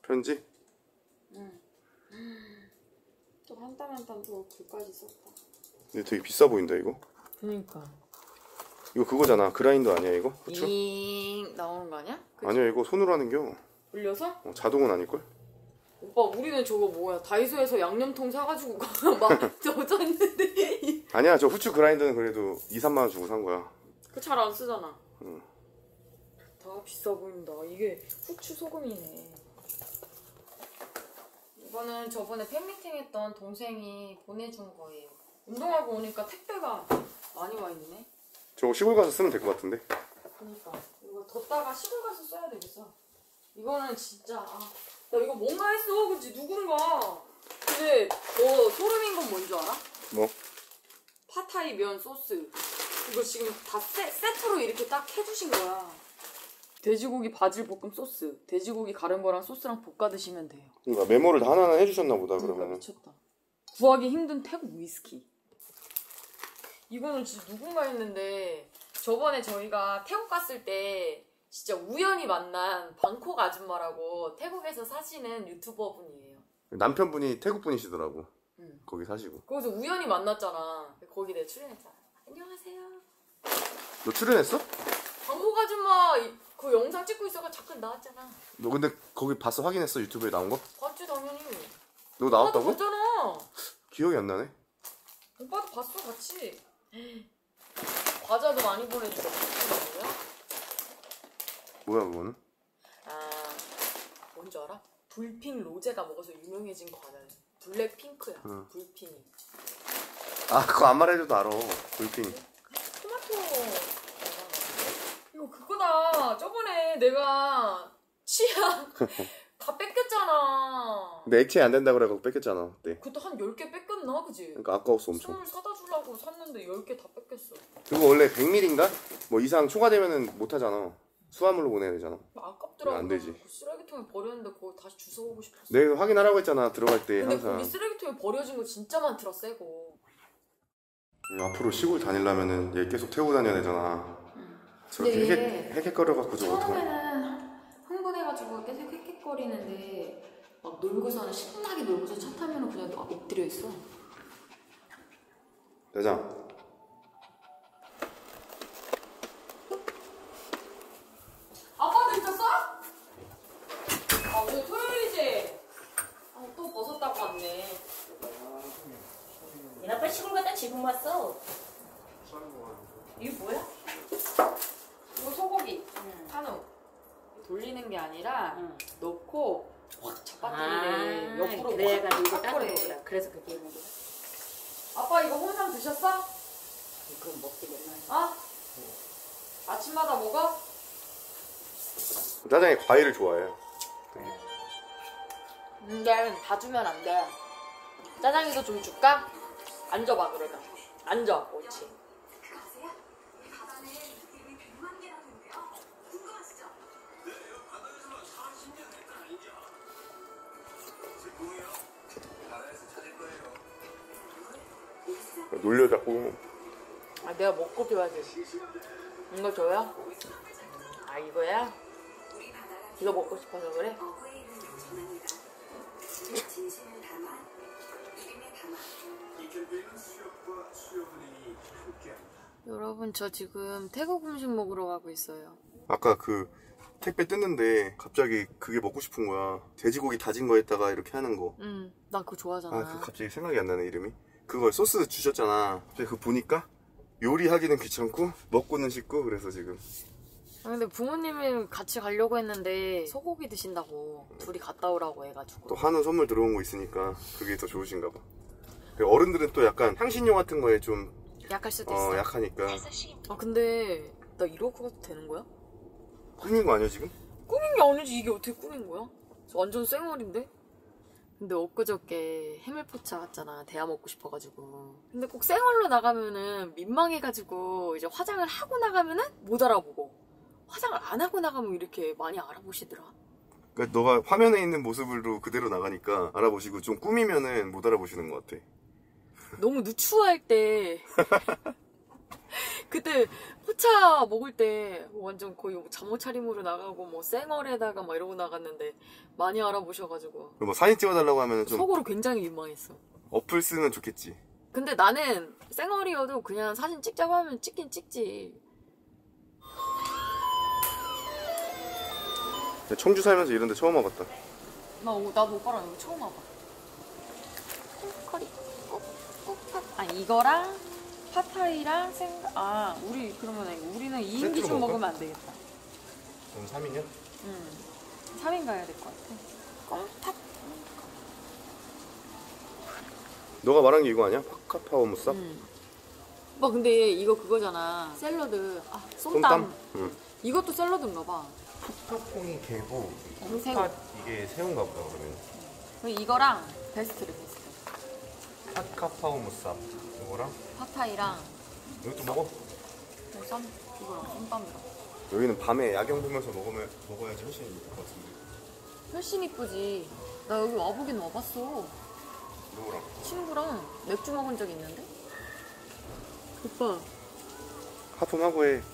편지? 응. 또 한 땀 한 땀 또 글까지 썼다. 근데 되게 비싸 보인다 이거. 그니까. 이거 그거잖아. 그라인더 아니야 이거? 그쵸? 잉 나오는 거 아니야? 그치? 아니야 이거 손으로 하는겨. 올려서? 자동은 아닐걸? 오빠 우리는 저거 뭐야 다이소에서 양념통 사가지고 막 젖었는데. 아니야 저 후추 그라인더는 그래도 2, 3만 원 주고 산 거야. 그 잘 안 쓰잖아. 응. 다 비싸 보인다. 이게 후추 소금이네. 이거는 저번에 팬미팅 했던 동생이 보내준 거예요. 운동하고 오니까 택배가 많이 와 있네. 저거 시골 가서 쓰면 될 것 같은데. 그러니까 이거 뒀다가 시골 가서 써야 되겠어. 이거는 진짜 나 이거 뭔가 했어. 그치 누군가. 근데 너 소름인 건 뭔 줄 알아? 뭐? 팟타이 면 소스. 이거 지금 다 세트로 이렇게 딱 해주신 거야. 돼지고기 바질 볶음 소스, 돼지고기 가른 거랑 소스랑 볶아 드시면 돼요. 그러니까 메모를 다 하나하나 해주셨나 보다 그러니까 그러면. 미쳤다. 구하기 힘든 태국 위스키. 이거는 진짜 누군가 했는데 저번에 저희가 태국 갔을 때 진짜 우연히 만난 방콕 아줌마라고 태국에서 사시는 유튜버 분이에요. 남편분이 태국 분이시더라고. 응. 거기 사시고. 거기서 우연히 만났잖아. 거기 내가 출연했잖아. 안녕하세요. 너 출연했어? 방콕 아줌마 그 영상 찍고 있어가 잠깐 나왔잖아. 너 근데 거기 봤어? 확인했어? 유튜브에 나온 거? 봤지 당연히. 너 나왔다고? 오빠도 봤잖아. 기억이 안 나네. 오빠도 봤어 같이. 과자도 많이 보내주고. 뭐야 그거는? 아 뭔지 알아? 불핑 로제가 먹어서 유명해진 과자야. 블랙핑크야. 응. 불핑이. 아 그거 안 말해줘도 알아. 불핑. 토마토. 이거 그거다. 저번에 내가 치약 다 뺏겼잖아. 근데 액체 안 된다 그래갖고 뺏겼잖아 그때. 그때 한 10개 뺏겼나 그지? 그러니까 아까웠어 엄청. 선물 사다 주려고 샀는데 10개 다 뺏겼어. 그거 원래 100ml인가? 뭐 이상 초과되면은 못 하잖아. 수화물로 보내야 되잖아. 아깝더라고. 안 되지. 그 쓰레기통에 버렸는데 거기 다시 주워오고 싶었어. 내가 확인하라고 했잖아 들어갈 때 근데 항상. 거기 쓰레기통에 버려진 거 진짜 많더라 새거. 앞으로 시골 다니려면은 얘 계속 태우고 다녀야 되잖아. 저렇게 근데 헥헥거려갖고 저거 어떡하냐. 처음에는 흥분해가지고 계속 헥헥거리는데 막 놀고서는 신나게 놀고서 차 타면은 그냥 막 엎드려 있어. 대장. 아빠도 있었어? 아 오늘 토요일이지? 아 또 벗었다고 왔네. 얘 아빠 시골 갔다 지금 왔어. 이게 뭐야? 이거 소고기 한우 돌리는 게 아니라 넣고 확 잡아뜨리래. 옆으로 그래가지고 이거 확 따로 깎으래. 먹으라. 그래서 그렇게 했는 거야. 아빠 이거 홍삼 드셨어? 그럼 먹되겠나? 어? 아침마다 먹어? 짜장이 과일을 좋아해. 근데 다 주면 안 돼. 짜장이도 좀 줄까? 앉아봐 그러면. 앉아. 옳지. 놀려 자꾸. 아 내가 먹고 줘야지. 이거 줘요? 아 이거야? 이거 먹고 싶어서 그래? 여러분 저 지금 태국 음식 먹으러 가고 있어요. 아까 그 택배 뜯는데 갑자기 그게 먹고 싶은 거야. 돼지고기 다진 거에다가 이렇게 하는 거. 나 그거 좋아하잖아. 아, 그 갑자기 생각이 안 나네 이름이. 그걸 소스 주셨잖아. 갑자기 그거 보니까 요리하기는 귀찮고 먹고는 싶고 그래서 지금. 아, 근데 부모님이 같이 가려고 했는데 소고기 드신다고 둘이 갔다 오라고 해가지고. 또 한우 선물 들어온 거 있으니까 그게 더 좋으신가 봐. 어른들은 또 약간 향신료 같은 거에 좀 약할 수도 있어. 약하니까. 아 근데 나 이러고 가도 되는 거야? 꾸민 거 아니야 지금? 꾸민 게 아니지. 이게 어떻게 꾸민 거야? 저 완전 쌩얼인데? 근데 엊그저께 해물포차 갔잖아. 대야 먹고 싶어가지고. 근데 꼭 쌩얼로 나가면은 민망해가지고 이제 화장을 하고 나가면은 못 알아보고 화장을 안 하고 나가면 이렇게 많이 알아보시더라. 그러니까 너가 화면에 있는 모습으로 그대로 나가니까 알아보시고 좀 꾸미면은 못 알아보시는 것 같아. 너무 누추할 때 그때 포차 먹을 때 완전 거의 잠옷 차림으로 나가고 뭐 쌩얼에다가 막 이러고 나갔는데 많이 알아보셔가지고 뭐 사진 찍어달라고 하면 좀 속으로 굉장히 민망했어. 어플 쓰면 좋겠지. 근데 나는 쌩얼이어도 그냥 사진 찍자고 하면 찍긴 찍지. 청주 살면서 이런 데 처음 와봤다. 나도 오빠랑 이거 처음 와봐. 커리 아니 이거랑 팟타이랑 우리 그러면 우리는 2인 기준 먹을까? 먹으면 안 되겠다. 그럼 3인이야? 3인 가야 될 것 같아. 껌팥. 너가 말한 게 이거 아니야? 파카파오 무쌉? 오빠 근데 이거 그거잖아. 샐러드. 솜땀. 응. 이것도 샐러드인가 봐. 푸타퐁이 개고 새우. 이게 새우인가 보다 그러면. 그럼 이거랑 베스트. 파카파오 무쌉 이거랑 팟타이랑 이것도 먹어? 이거랑 솜땀이랑. 여기는 밤에 야경 보면서 먹어야지 훨씬 이쁠 것 같은데. 훨씬 이쁘지. 나 여기 와보긴 와봤어. 누구랑? 친구랑 맥주 먹은 적 있는데? 오빠 하품하고 해.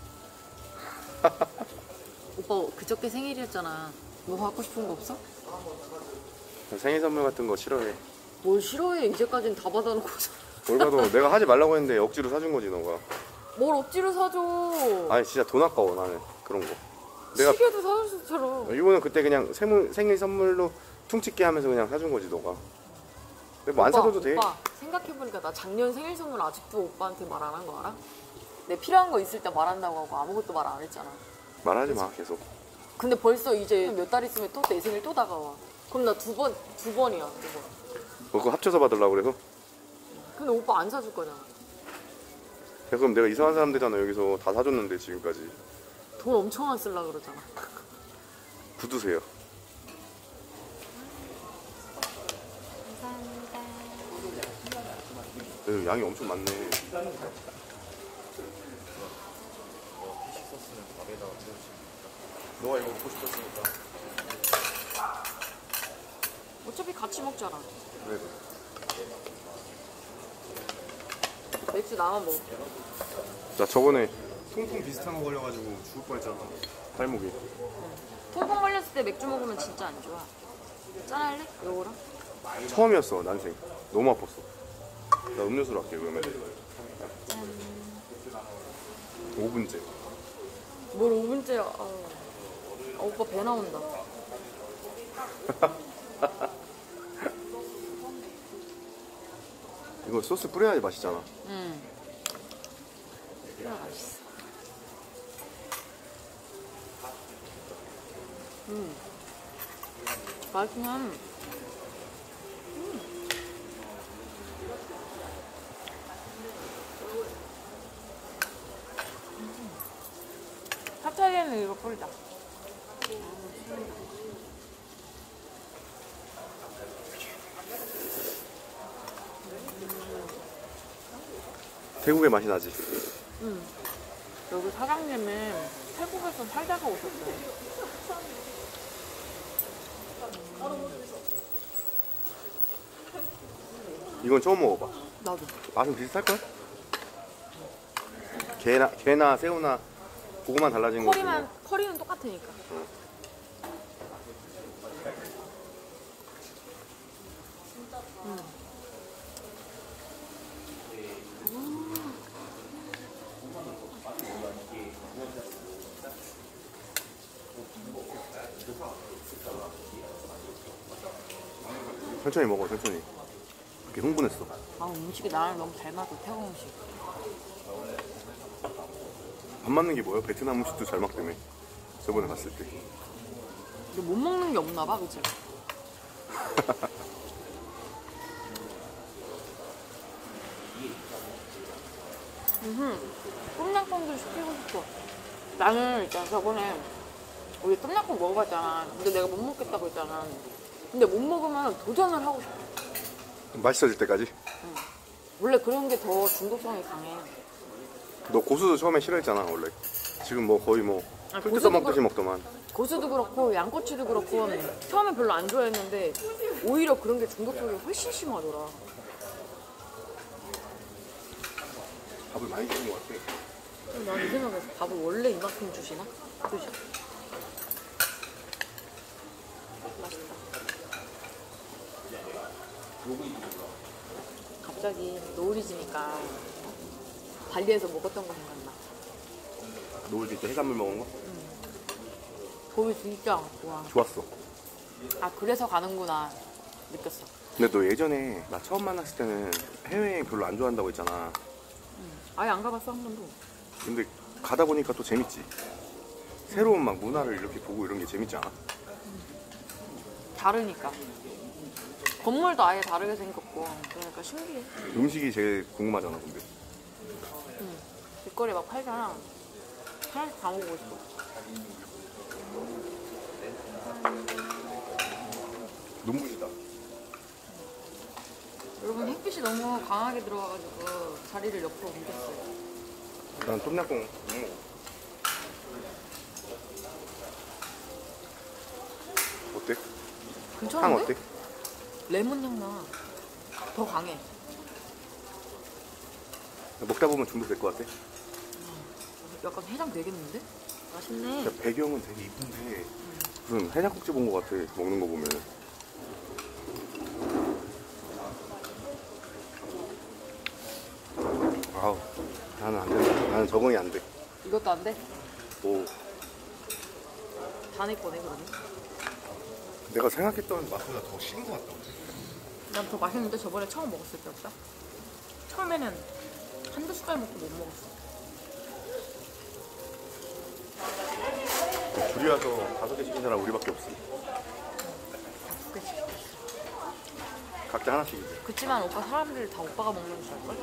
오빠 그저께 생일이었잖아. 뭐 갖고 싶은 거 없어? 생일 선물 같은 거 싫어해. 뭘 싫어해. 이제까지는 다 받아놓고서. 뭘 봐도 내가 하지 말라고 했는데 억지로 사준 거지 너가. 뭘 억지로 사줘. 아니 진짜 돈 아까워 나는 그런 거. 내가 시계도 사줄 수처럼. 이거는 그때 그냥 생일 선물로 퉁치게 하면서 그냥 사준 거지 너가. 뭐 안 사줘도 돼. 오빠 생각해보니까 나 작년 생일 선물 아직도 오빠한테 말 안 한 거 알아? 내 필요한 거 있을 때 말한다고 하고 아무것도 말 안 했잖아. 말하지 마 계속. 근데 벌써 이제 몇 달 있으면 또 내 생일 또 다가와. 그럼 나 두 번이야. 뭐 그거 합쳐서 받으려고 그래서? 근데 오빠 안 사줄 거잖아. 야, 그럼 내가 이상한 사람들이잖아 여기서 다 사줬는데 지금까지. 돈 엄청 안 쓸라 그러잖아. 굳으세요. 양이 엄청 많네. 너가 이거 먹고 싶었으니까. 어차피 같이 먹잖아. 그래도. 맥주 나만 먹을게. 나 저번에 통풍 비슷한 거 걸려가지고 죽을 뻔했잖아. 발목이. 통풍 걸렸을 때 맥주 먹으면 진짜 안 좋아. 짠할래? 요거랑? 처음이었어 난생. 너무 아팠어. 나 음료수로 할게 그러면. 5분째. 뭘 5분째야. 오빠 배 나온다. 이거 소스 뿌려야지 맛있잖아. 그래 맛있어. 맛있네. 핫타이에는 이거 뿌리자. 태국의 맛이 나지. 여기 사장님은 태국에서 살다가 오셨어요. 이건 처음 먹어봐. 나도. 맛은 비슷할걸? 게나 새우나 그거만 달라진 거지. 커리는 똑같으니까. 천천히 먹어 천천히. 그렇게 흥분했어. 음식이 나랑 너무 잘 맞아. 태국 음식. 밥 맞는 게 뭐야? 베트남 음식도 잘 먹다며. 저번에 갔을 때. 근데 못 먹는 게 없나 봐, 그치? 똠양꿍도 시키고 싶어. 나는 일단 저번에 우리 똠양꿍 먹어봤잖아. 근데 내가 못 먹겠다고 했잖아. 근데 못 먹으면 도전을 하고 싶어. 맛있어질 때까지? 원래 그런 게 더 중독성이 강해. 너 고수도 처음에 싫어했잖아 원래. 지금 뭐 거의 뭐 술 뜯어 고수도 먹듯이 먹더만. 고수도 그렇고 양꼬치도 그렇고 처음에 별로 안 좋아했는데 오히려 그런 게 중독성이 훨씬 심하더라. 밥을 많이 주는 것 같아. 난 이 생각에서 밥을 원래 이만큼 주시나? 그죠? 맛있다. 갑자기 노을이 지니까 발리에서 먹었던 거 생각나. 노을 때 해산물 먹은 거? 거기 진짜 좋아. 좋았어. 아 그래서 가는구나 느꼈어. 근데 너 예전에 나 처음 만났을 때는 해외여행 별로 안 좋아한다고 했잖아. 아예 안 가봤어 한 번도. 근데 가다 보니까 또 재밌지. 새로운 막 문화를 이렇게 보고 이런 게 재밌지 않아? 다르니까. 건물도 아예 다르게 생겼고 그러니까 신기해. 음식이 제일 궁금하잖아, 근데. 길거리에 막 팔잖아. 하나씩 다 먹고 싶어. 눈부시다. 여러분 햇빛이 너무 강하게 들어와가지고 자리를 옆으로 옮겼어요. 난 똠양꿍 못 먹어. 어때? 향 괜찮은데? 어때? 레몬 향 나. 더 강해. 먹다 보면 중독될 것 같아. 약간 해장 되겠는데? 맛있네. 그러니까 배경은 되게 이쁜데 무슨 해장국집 온 것 같아, 먹는 거 보면. 아우, 나는 안 된다. 나는 적응이 안 돼. 이것도 안 돼? 오, 다 내 거네 그러면. 내가 생각했던 맛보다 더 신 것 같다. 난 더 맛있는데 저번에 처음 먹었을 때보다. 처음에는 한두 숟갈 먹고 못 먹었어. 둘이 와서 5개 시킨 사람 우리밖에 없어. 그치. 각자 하나씩이지. 그치만 오빠 사람들 다 오빠가 먹는 줄 알걸?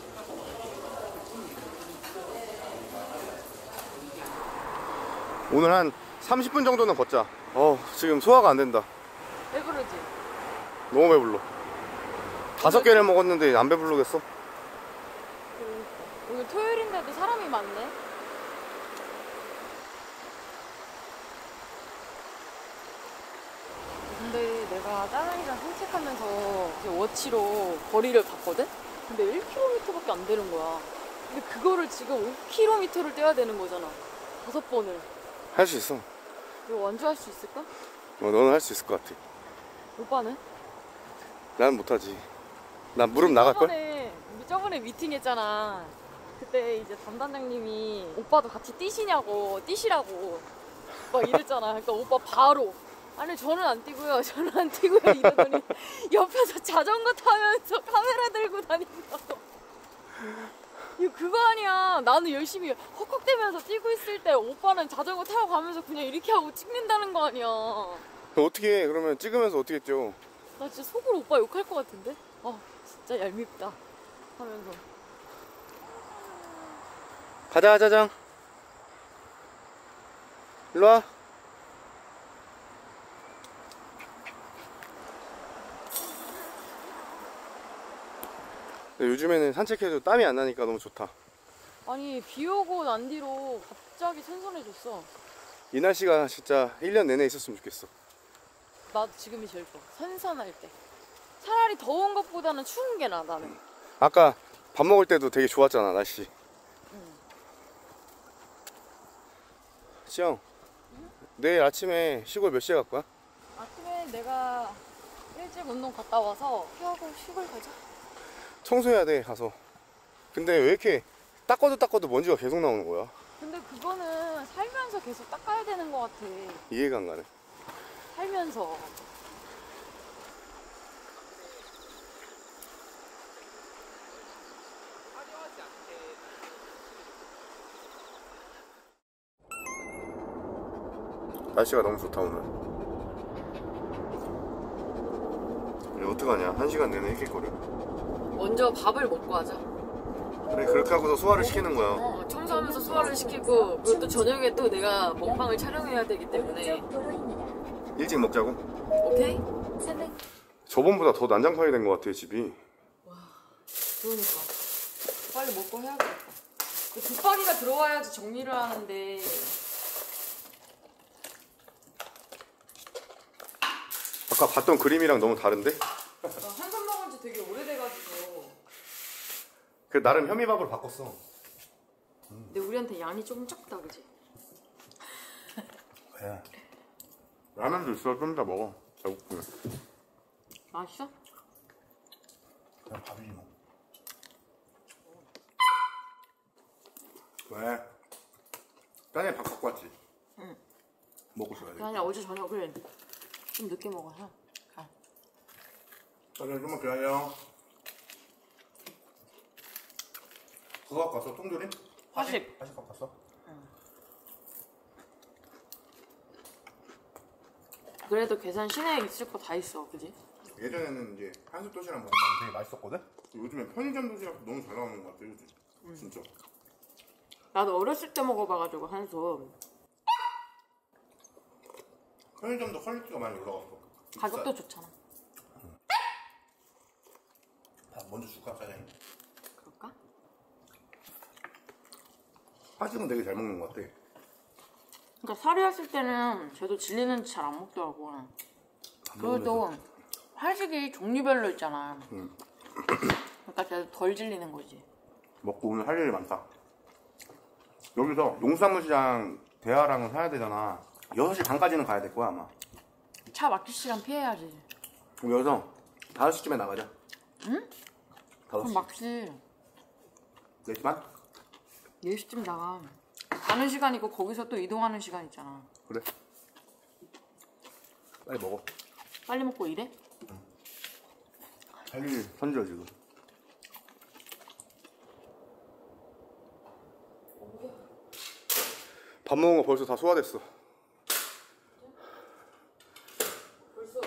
오늘 한 30분 정도는 걷자. 지금 소화가 안 된다. 왜 그러지? 너무 배불러. 5개를 먹었는데 안 배부르겠어? 오늘 토요일인데도 사람이 많네. 근데 내가 짜장이랑 산책하면서 이제 워치로 거리를 봤거든? 근데 1km밖에 안 되는 거야. 근데 그거를 지금 5km를 뛰어야 되는 거잖아. 5번을. 할 수 있어. 이거 완주할 수 있을까? 너는 할 수 있을 것 같아. 오빠는? 난 못하지. 난 무릎 나갈걸? 우리 저번에 미팅했잖아. 그때 이제 담당장님이 오빠도 같이 뛰시라고 막 이랬잖아. 그러니까 오빠 바로 아니 저는 안 뛰고요 이러더니 옆에서 자전거 타면서 카메라 들고 다닌다고. 이거 그거 아니야. 나는 열심히 헉헉대면서 뛰고 있을 때 오빠는 자전거 타고 가면서 그냥 이렇게 하고 찍는다는 거 아니야. 어떻게 해? 그러면 찍으면서 어떻게 뛰어? 나 진짜 속으로 오빠 욕할 것 같은데? 진짜 얄밉다 하면서. 가자, 짜장. 일로 와. 요즘에는 산책해도 땀이 안 나니까 너무 좋다. 아니 비 오고 난 뒤로 갑자기 선선해졌어. 이 날씨가 진짜 1년 내내 있었으면 좋겠어. 나도 지금이 제일 좋아. 선선할 때. 차라리 더운 것보다는 추운 게 나아 나는. 아까 밥 먹을 때도 되게 좋았잖아, 날씨. 시영, 내일 아침에 시골 몇 시에 갈 거야? 아침에 내가 일찍 운동 갔다 와서 피하고 시골 가자. 청소해야 돼, 가서. 근데 왜 이렇게 닦아도 먼지가 계속 나오는 거야? 근데 그거는 살면서 계속 닦아야 되는 것 같아. 이해가 안 가네. 살면서. 날씨가 너무 좋다, 오늘. 이제 어떡하냐? 1시간 내내 했겠거든. 먼저 밥을 먹고 하자. 그래, 그렇게 하고서 소화를 시키는 거야. 청소하면서 소화를 시키고 그리고 또 저녁에 또 내가 먹방을 촬영해야 되기 때문에. 일찍 먹자고? 오케이? 저번보다 더 난장판이 된 것 같아, 집이. 그러니까 빨리 먹고 해야겠다. 그 붙박이가 들어와야지 정리를 하는데. 아까 봤던 그림이랑 너무 다른데? 나 한솥 먹은 지 되게 오래돼가지고. 그 나름 현미밥으로 바꿨어. 근데 우리한테 양이 조금 작다, 그지? 왜? 라면도 있어. 좀 이따 먹어. 배고프면. 맛있어? 그냥 밥이지 뭐. 왜? 딴에 밥 갖고 왔지? 응. 먹고 있어야 돼. 아니, 어제 저녁을 좀 늦게 먹어서. 짜장 좀만 기다려. 그거 갖고 왔어? 통조림? 화식. 화식 갖고 왔어? 그래도 계산 시내에 있을 거 다 있어, 그지? 예전에는 이제 한솥 도시락 먹으면 되게 맛있었거든? 요즘엔 편의점 도시락 너무 잘 나오는 것 같아, 요즘. 진짜. 나도 어렸을 때 먹어봐가지고 한솥. 편의점도 퀄리티가 많이 올라갔어. 가격도 좋잖아. 밥 먼저 줄까, 짜장이? 그럴까? 화식은 되게 잘 먹는 것 같아. 그러니까 살이었을 때는 쟤도 질리는지 잘 안 먹더라고. 그래도 화식이 종류별로 있잖아. 그러니까 쟤도 덜 질리는 거지. 먹고 오늘 할 일이 많다. 여기서 농수산물시장 대하랑은 사야 되잖아. 6시 반까지는 가야 될 거야, 아마. 차 막힐 시간 피해야지. 그럼 여기서 5시쯤에 나가자. 응? 5시. 그럼 막지. 4시 반? 10시쯤 나가. 가는 시간이고 거기서 또 이동하는 시간 있잖아. 그래. 빨리 먹어. 빨리 먹고 일해? 할 일 선지어 지금. 밥 먹은 거 벌써 다 소화됐어. 벌써?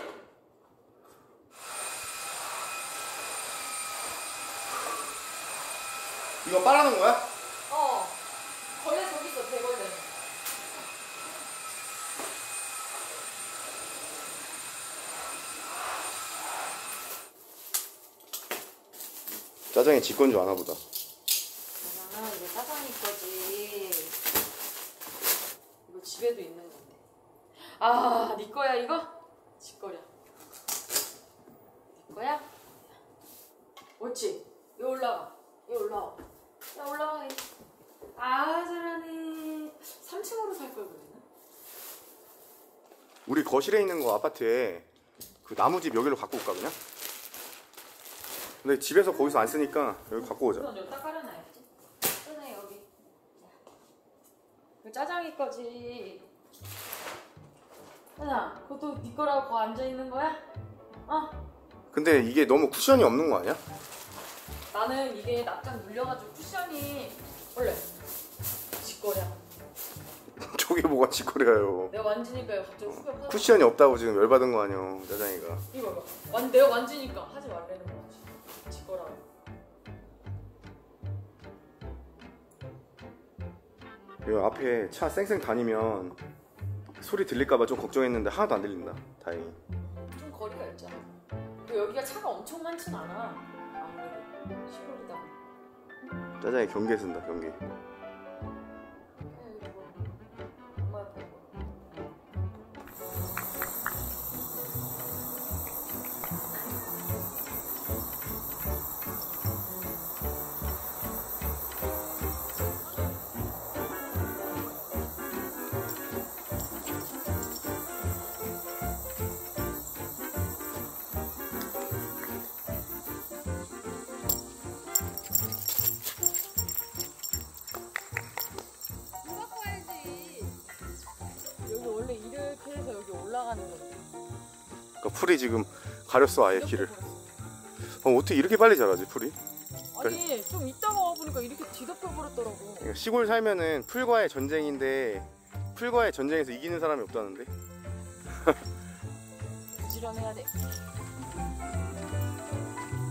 이거 빨아놓은 거야? 벌레 저기 있어, 대벌레. 짜장이 지 건 줄 아나 보다. 짜장은 이게 짜장이 거지. 이거 집에도 있는 건데. 아, 네 거야 이거? 지 거야. 네 거야? 옳지. 이거 올라가. 이거 올라와. 야, 올라와. 아, 잘하네. 3층으로 살 걸 그랬나? 우리 거실에 있는 거 아파트에 그 나무집 여기로 갖고 올까 그냥? 근데 집에서 거기서 안 쓰니까 여기 갖고 오자. 우선 여기다 깔아놔야지. 짜장이 여기. 이거 짜장이 거지. 짜장, 그것도 네 거라고 거기 앉아 있는 거야? 근데 이게 너무 쿠션이 없는 거 아니야? 나는 이게 납작 물려가지고 쿠션이 원래 지 거야. 저게 뭐가 지거래요. 내가 만지니까 갑자기 후벼 파져. 쿠션이 없다고 지금 열받은 거 아니야, 짜장이가. 이거 봐. 내가 만지니까 하지 말라는 거지. 지 거라고. 이거 앞에 차 쌩쌩 다니면 소리 들릴까봐 좀 걱정했는데 하나도 안 들린다. 다행히. 좀 거리가 있잖아. 그리고 여기가 차가 엄청 많진 않아. 아무래도 시골이다. 짜장이 경계 쓴다, 경계. 엄마 옆에 거. 여기 원래 이렇게 해서 여기 올라가는 건데. 그러니까 풀이 지금 가렸어, 아예 길을. 어떻게 이렇게 빨리 자라지, 풀이? 아니 좀 이따가 와보니까 이렇게 뒤덮여 버렸더라고. 그러니까 시골 살면은 풀과의 전쟁인데 풀과의 전쟁에서 이기는 사람이 없다는데. 부지런해야 돼.